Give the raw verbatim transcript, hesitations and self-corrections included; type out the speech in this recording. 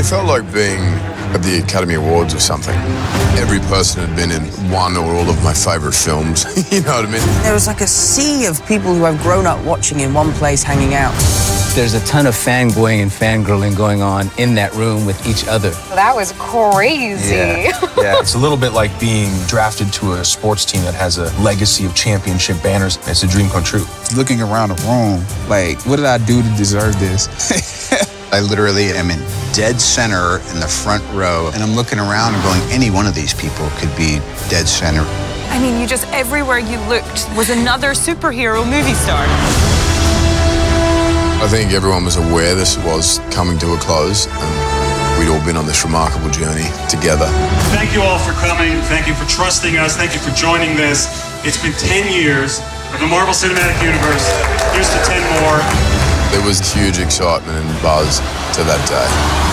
felt like being at the Academy Awards or something. Every person had been in one or all of my favorite films. You know what I mean? There was like a sea of people who I've grown up watching in one place hanging out. There's a ton of fangirling and fangirling going on in that room with each other. That was crazy. Yeah. Yeah, it's a little bit like being drafted to a sports team that has a legacy of championship banners. It's a dream come true. Looking around the room, like, what did I do to deserve this? I literally am in dead center in the front row, and I'm looking around and going, any one of these people could be dead center. I mean, you just, everywhere you looked was another superhero movie star. I think everyone was aware this was coming to a close, and we'd all been on this remarkable journey together. Thank you all for coming. Thank you for trusting us. Thank you for joining this. It's been ten years of the Marvel Cinematic Universe. Here's to ten more. There was huge excitement and buzz to that day.